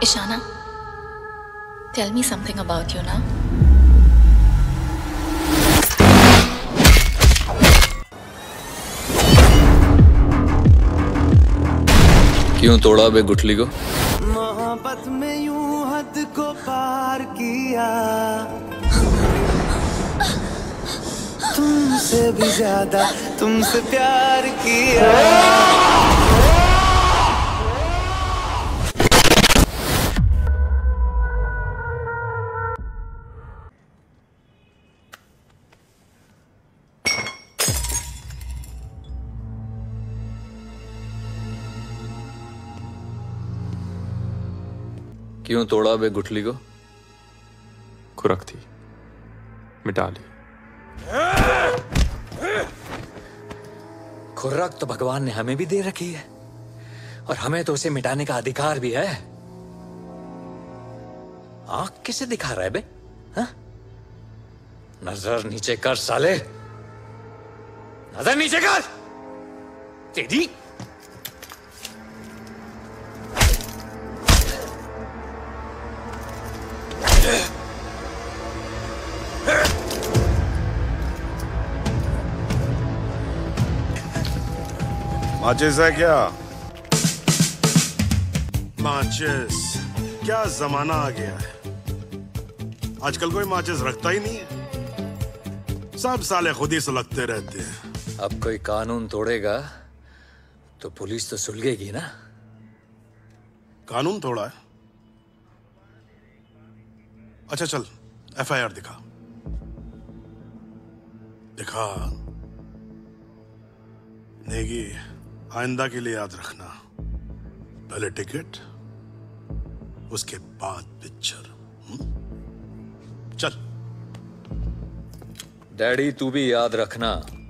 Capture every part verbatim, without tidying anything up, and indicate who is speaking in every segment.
Speaker 1: Ishana, tell me something about you now.
Speaker 2: क्यों तोड़ा बे गुठली को?
Speaker 3: मोहब्बत में यूं हद को पार किया, तुमसे भी ज्यादा तुमसे प्यार किया।
Speaker 2: क्यों तोड़ा बे गुठली को?
Speaker 4: खुरक थी, मिटा ली।
Speaker 5: खुर्रक तो भगवान ने हमें भी दे रखी है और हमें तो उसे मिटाने का अधिकार भी है। आंख किसे दिखा रहा है बे? हा? नजर नीचे कर साले, नजर नीचे कर तेरी।
Speaker 6: माचिस है क्या? माचिस क्या जमाना आ गया है, आजकल कोई माचिस रखता ही नहीं है, सब साले खुद ही सुलगते रहते हैं।
Speaker 5: अब कोई कानून तोड़ेगा तो पुलिस तो सुलगेगी ना।
Speaker 6: कानून तोड़ा है? अच्छा चल एफ आई आर दिखा दिखा। नेगी आइंदा के लिए याद रखना, पहले टिकट उसके बाद पिक्चर। चल।
Speaker 5: डैडी तू भी याद रखना,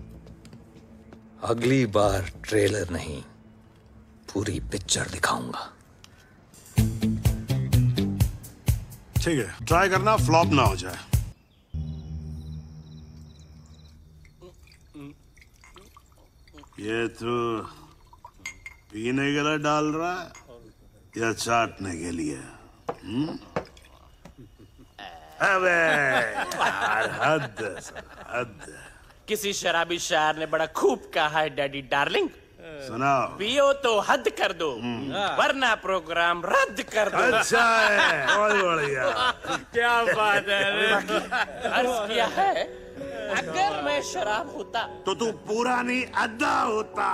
Speaker 5: अगली बार ट्रेलर नहीं पूरी पिक्चर दिखाऊंगा।
Speaker 6: ठीक है, ट्राई करना फ्लॉप ना हो जाए। ये तो पीने के लिए डाल रहा है या चाटने के लिए? हुँ? अबे यार हद हद।
Speaker 7: किसी शराबी शायर ने बड़ा खूब कहा है डैडी डार्लिंग,
Speaker 6: सुनाओ।
Speaker 7: पियो तो हद कर दो वरना प्रोग्राम रद्द कर दो।
Speaker 6: अच्छा है, बहुत बढ़िया।
Speaker 7: क्या बात है। अर्ज किया है अगर मैं शराब होता
Speaker 6: तो तू पूरा नहीं अद्दा होता।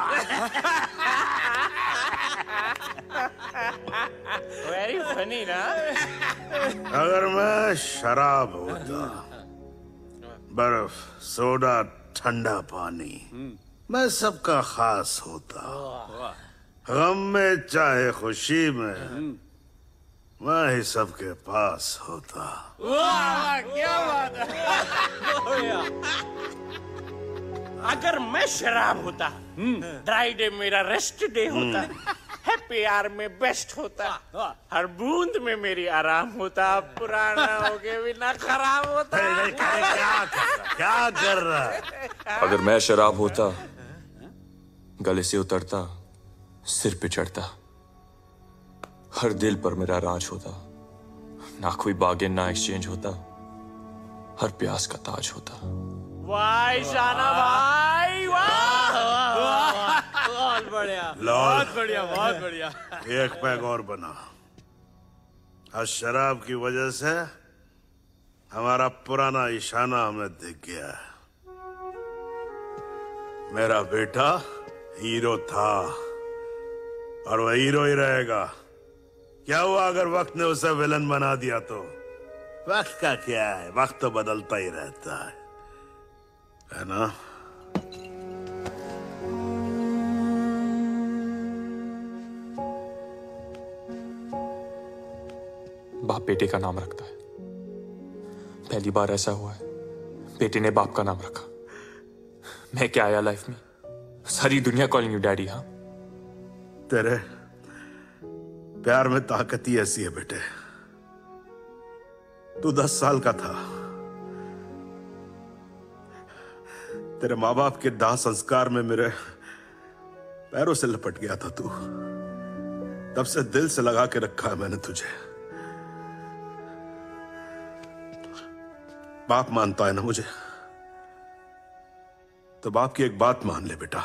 Speaker 7: वेरी फनी ना।
Speaker 6: अगर मैं शराब होता, बर्फ सोडा ठंडा पानी, मैं सबका खास होता। गम में चाहे खुशी में मैं ही सबके पास होता।
Speaker 7: वाह क्या बात है। अगर मैं शराब होता, ड्राई डे मेरा रेस्ट डे होता, हैप्पी आवर में बेस्ट होता, हर बूंद में मेरी आराम होता, पुराना हो के बिना खराब होता।
Speaker 6: क्या कर रहा क्या कर रहा है?
Speaker 4: अगर मैं शराब होता, गले से उतरता, सिर पे चढ़ता, हर दिल पर मेरा राज होता, ना कोई बार्गेन ना एक्सचेंज होता, हर प्यास का ताज होता।
Speaker 7: वाह ईशाना भाई, वाह बहुत बढ़िया, बहुत बढ़िया, बहुत बढ़िया।
Speaker 6: एक पैग और बना। आज शराब की वजह से हमारा पुराना ईशाना हमें दिख गया है। मेरा बेटा हीरो था और वह हीरो ही रहेगा। क्या हुआ अगर वक्त ने उसे विलन बना दिया तो? वक्त का क्या है, वक्त तो बदलता ही रहता है, है ना?
Speaker 4: बाप बेटे का नाम रखता है। पहली बार ऐसा हुआ है बेटे ने बाप का नाम रखा। मैं क्या आया लाइफ में, सारी दुनिया कॉलिंग यू डैडी। हाँ,
Speaker 6: तेरे प्यार में ताकत ही ऐसी है बेटे। तू दस साल का था, तेरे माँ बाप के दाह संस्कार में मेरे पैरों से लपट गया था तू। तब से दिल से लगा के रखा है मैंने तुझे। बाप मानता है ना मुझे, तो बाप की एक बात मान ले बेटा,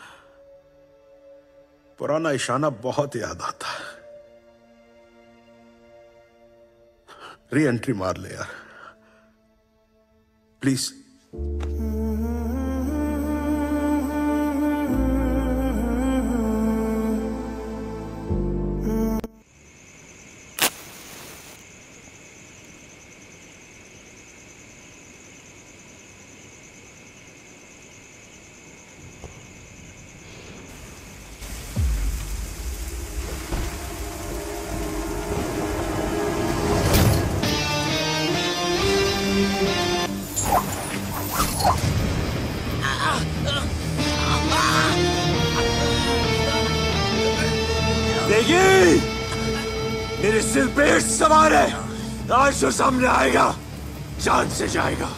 Speaker 6: पुराना ईशाना बहुत याद आता है। री एंट्री मार ले यार प्लीज।
Speaker 4: देखिए, मेरे सिर पे एक सवार है, आज जो सामने आएगा जान से जाएगा।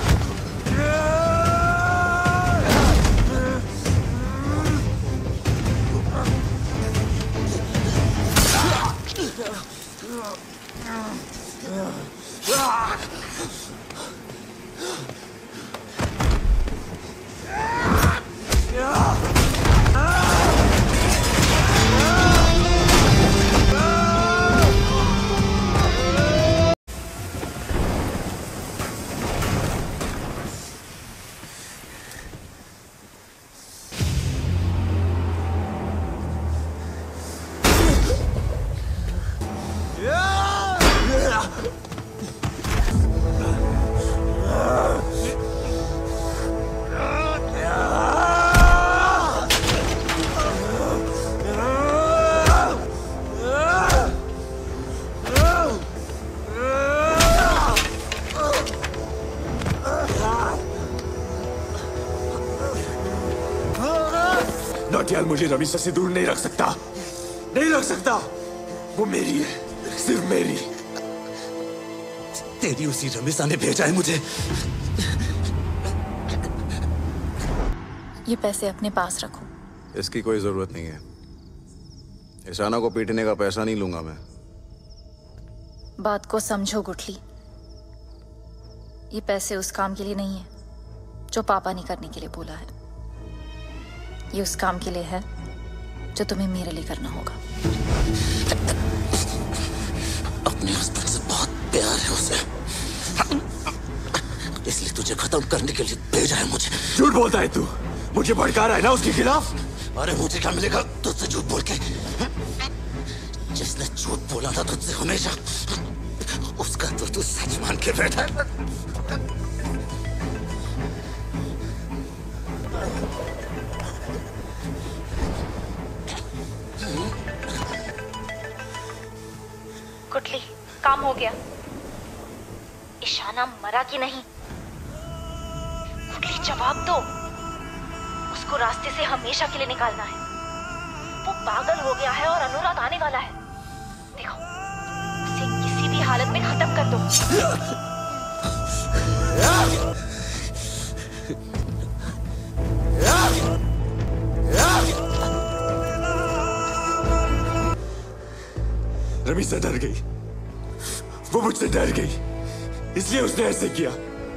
Speaker 4: नौटियाल मुझे रमीसा से दूर नहीं रख सकता, नहीं रख सकता। वो मेरी है, सिर्फ मेरी।
Speaker 8: तेरी उसी रमीसा ने भेजा है मुझे।
Speaker 1: ये पैसे अपने पास रखो।
Speaker 9: इसकी कोई जरूरत नहीं है। ईशाना को पीटने का पैसा नहीं लूंगा मैं।
Speaker 1: बात को समझो गुठली, ये पैसे उस काम के लिए नहीं है जो पापा ने करने के लिए बोला है। ये उस काम के लिए है जो तुम्हें मेरे लिए करना होगा।
Speaker 8: अपने हस्बैंड से बहुत प्यार है उसे, इसलिए तुझे खत्म करने के लिए भेजा है मुझे।
Speaker 4: झूठ बोलता है तू, मुझे भड़का रहा है ना उसके खिलाफ।
Speaker 8: अरे मुझे क्या मिलेगा तुझसे झूठ बोल के? जिसने झूठ बोला था तुझसे हमेशा, उसका तो तू सच मान के बैठा है।
Speaker 10: गुठली, काम हो गया। ईशाना मरा कि नहीं? गुठली जवाब दो। उसको रास्ते से हमेशा के लिए निकालना है। वो पागल हो गया है और अनुराग आने वाला है। देखो, उसे किसी भी हालत में खत्म कर दो।
Speaker 4: रमीसा डर गई, वो मुझसे डर गई, इसलिए उसने ऐसे किया।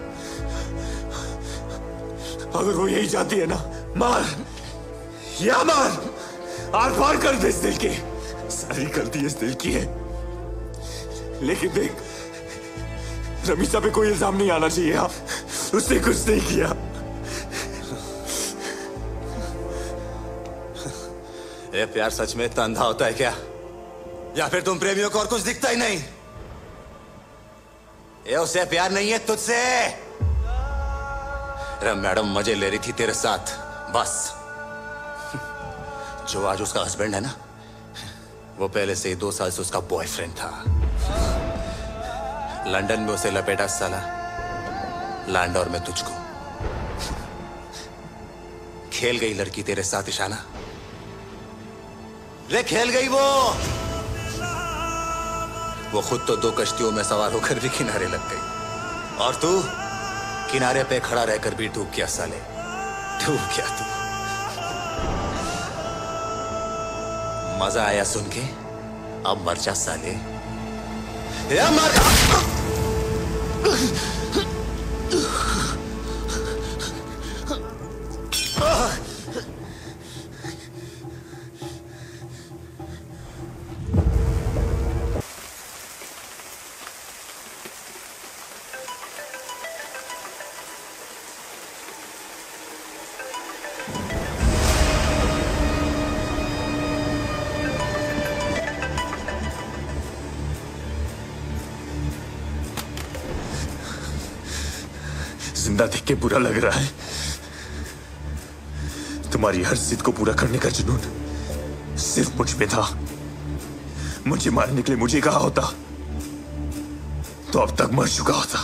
Speaker 4: अगर वो यही चाहती है ना, मार या मार, आर पार कर दे इस दिल के। सारी गलती इस दिल की है, लेकिन देख, रमीसा पे कोई इल्जाम नहीं आना चाहिए। आप उसने कुछ नहीं किया।
Speaker 8: ये प्यार सच में इतना अंधा होता है क्या? या फिर तुम प्रेमियों को और कुछ दिखता ही नहीं? ये उसे प्यार नहीं है तुझसे। अरे मैडम मजे ले रही थी तेरे साथ, बस। जो आज उसका हस्बैंड है ना, वो पहले से ही दो साल से उसका बॉयफ्रेंड था। लंदन में उसे लपेटा साला, लैंडोर में तुझको। खेल गई लड़की तेरे साथ ईशाना, रे खेल गई वो। वो खुद तो दो कश्तियों में सवार होकर भी किनारे लग गई, और तू किनारे पे खड़ा रहकर भी डूब गया साले, डूब गया तू। मजा आया सुन के? अब मर जा साले, या मर जा।
Speaker 4: जिंदा देख के बुरा लग रहा है। तुम्हारी हर जिद को पूरा करने का जुनून सिर्फ मुझ में था। मुझे मारने के लिए मुझे कहा होता तो अब तक मर चुका होता।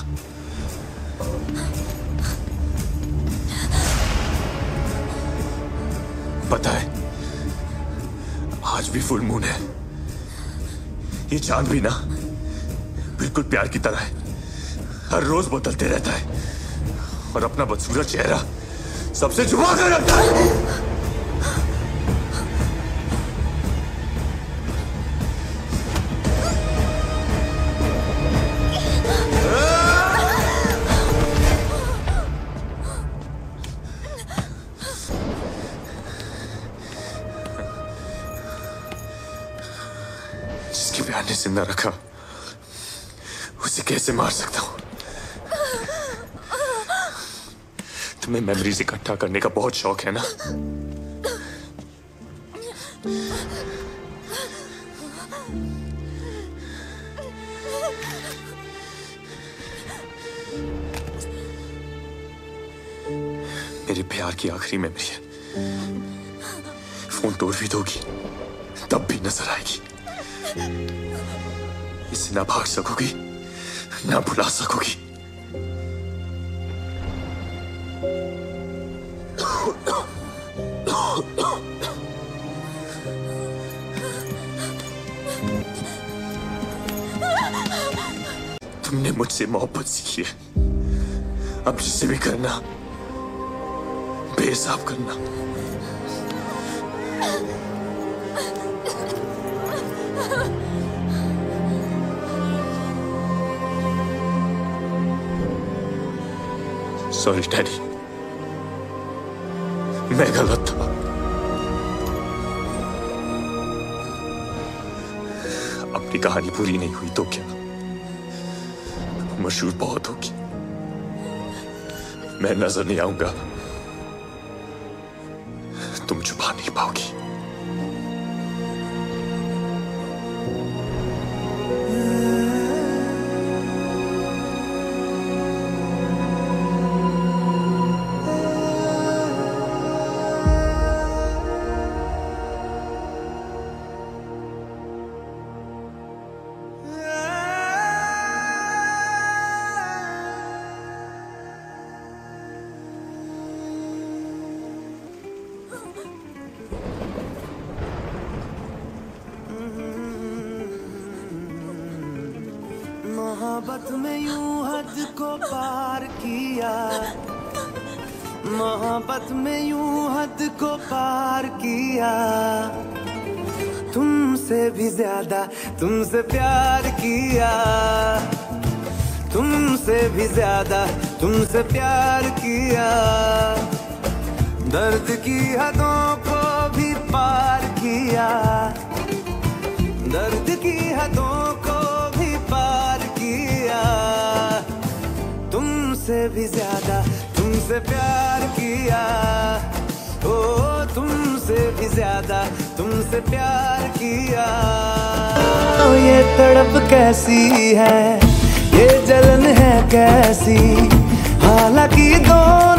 Speaker 4: पता है, आज भी फुल मून है। ये चांद भी ना बिल्कुल प्यार की तरह है, हर रोज बदलते रहता है और अपना बदसूरत चेहरा सबसे छुपा कर रखता है। जिसके प्यार ने जिंदा रखा उसे कैसे मार सकता हूं? तुम्हें मेमोरीज इकट्ठा करने का बहुत शौक है ना? मेरे प्यार की आखिरी मेमोरी है। फोन तोड़ भी दोगी तब भी नजर आएगी। इसे ना भाग सकोगी ना भुला सकोगी। तुमने मुझसे मोहब्बत सीखी है, अब जिसे भी करना बेहिसाब करना। सॉरी डैडी, मैं गलत था। अपनी कहानी पूरी नहीं हुई तो क्या, मशहूर बहुत होगी। मैं नजर नहीं आऊंगा, तुम छुपा नहीं पाओगी।
Speaker 3: मोहब्बत में यूं हद को पार किया, मोहब्बत में यूं हद को पार किया। तुमसे भी ज्यादा तुमसे प्यार किया, तुमसे भी ज्यादा तुमसे प्यार किया। दर्द की हदों को भी पार किया, दर्द की हदों को भी पार किया। तुमसे भी ज्यादा तुमसे प्यार किया, ओ तुमसे भी ज्यादा तुमसे प्यार किया। ओ ये तड़प कैसी है, ये जलन है कैसी, हालांकि दोनों